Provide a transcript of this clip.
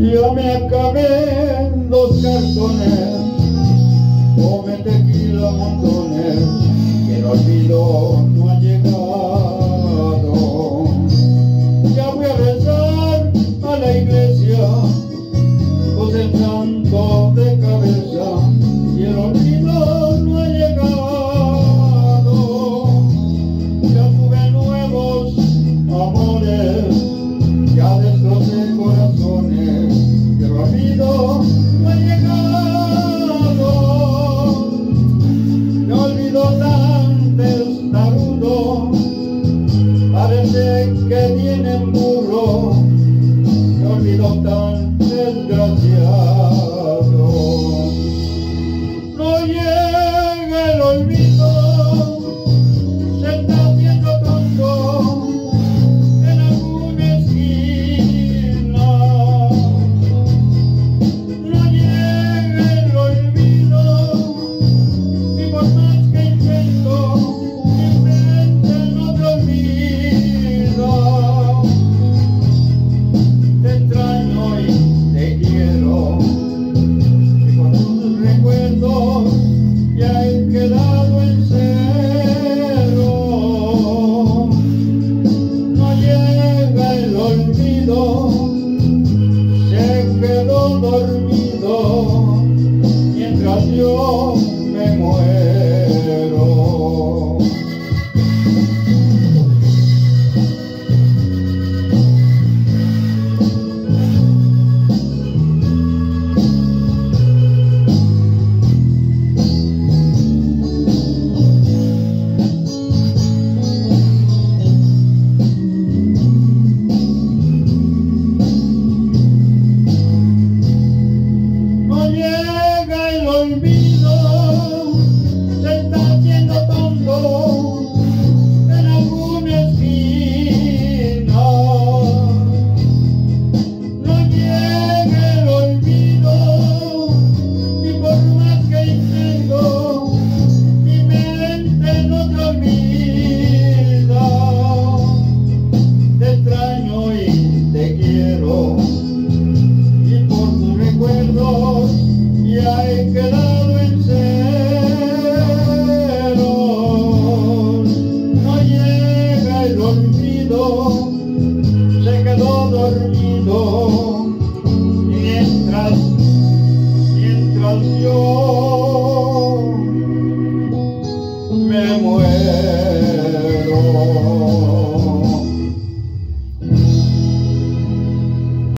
Ya me acabé 2 cartones, tomé tequila montones, y el olvido no ha llegado. Ya voy a rezar a la iglesia, pues el santo de cabeza, y el olvido no ha llegado. Ya tuve nuevos amores, ya destrocé corazones, y el olvido no ha llegado. Me olvido tan testarudo, parece que tienen burro. Me olvido tan desgraciado. No llega el olvido, se está haciendo tonto en alguna esquina. No llega el olvido, y por más que intento, mi mente no te olvida. Te extraño y te quiero, y con tus recuerdos ya he quedado en cero. No llega el olvido, se quedó dormido mientras yo me muero. No llega el olvido, se está haciendo tonto en alguna esquina. No llega el olvido, y por más que intento, mi mente no te olvida. Te extraño y te quiero, y por tus recuerdos ya he quedado en cero. No llega el olvido, se quedó dormido mientras yo